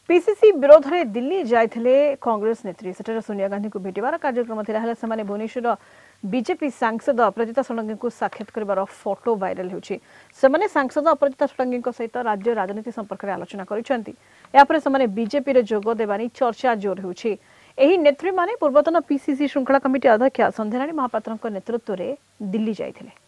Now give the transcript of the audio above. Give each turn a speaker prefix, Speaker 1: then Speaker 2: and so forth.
Speaker 1: PCC विरोध में दिल्ली जाइथिले कांग्रेस नेत्री सेठार सोनिया गांधी को भेटिबार कार्यक्रम थिला हेले समाने भुवनेश्वर बीजेपी सांसद अपराजिता षडंगी को साक्षात करिबार फोटो वायरल होछि। समाने सांसद अपराजिता षडंगी सहित राज्य राजनीति संपर्क में आलोचना करिसेंती। या पर समाने बीजेपी रे जोग देबानी चर्चा जोर होछि। एही नेत्री माने पूर्वतन पीसीसी श्रृंखला कमिटी अध्यक्ष संध्याराणी महापात्रଙ୍କ नेतृत्व रे दिल्ली जाइथिले।